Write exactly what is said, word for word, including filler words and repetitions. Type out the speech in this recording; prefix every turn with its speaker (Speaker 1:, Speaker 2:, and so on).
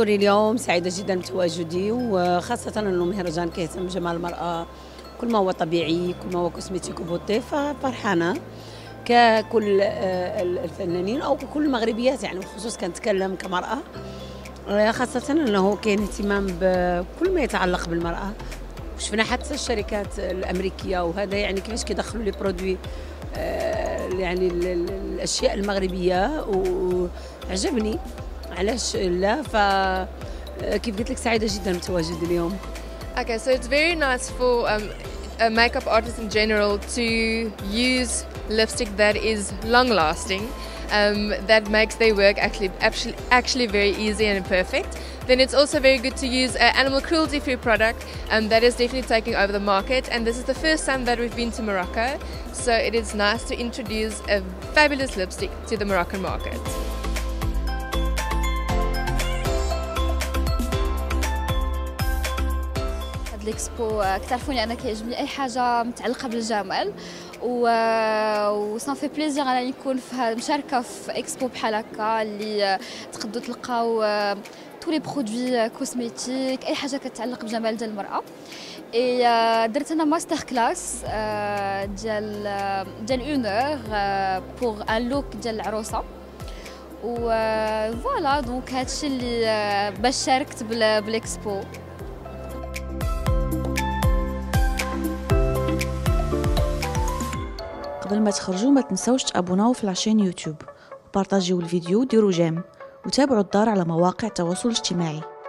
Speaker 1: حضوري اليوم، سعيدة جدا بتواجدي، وخاصة أنه مهرجان كيهتم بجمال المرأة، كل ما هو طبيعي، كل ما هو كوسمتيك وبوتي، ففرحانة ككل الفنانين أو كل المغربيات يعني، بخصوص كنتكلم كمرأة، خاصة أنه كاين اهتمام بكل ما يتعلق بالمرأة. شفنا حتى الشركات الأمريكية وهذا يعني كيفاش كيدخلوا لي برودوي يعني الأشياء المغربية، وعجبني علاش لا. فكيف قلت لك سعيدة جدا بتواجدي اليوم.
Speaker 2: Okay, so it's very nice for um, a makeup artist in general to use lipstick that is long-lasting, um, that makes their work actually, actually actually very easy and perfect. Then it's also very good to use an animal cruelty-free product, and that is definitely taking over the market. And this is the first time that we've been to Morocco, so it is nice to introduce a fabulous lipstick to the Moroccan market.
Speaker 3: الاكسبو كتعرفوني انا كيعجبني اي حاجه متعلقه بالجمال، و وصافي في بليزير انني نكون في مشاركه في اكسبو بحال هكا اللي تقدروا تلقاو تو لي برودوي كوزميتيك، اي حاجه كتعلق بجمال ديال المراه. اي درت انا ماستر كلاس ديال ديال اون اور بوغ ان لوك ديال العروسه، و فوالا دونك هادشي اللي باش شاركت بالاكسبو.
Speaker 4: قبل ما تخرجوا ما تنسوش تابوناو في لاشين يوتيوب وبارطاجيو الفيديو وديروا جيم، وتابعوا الدار على مواقع التواصل الاجتماعي.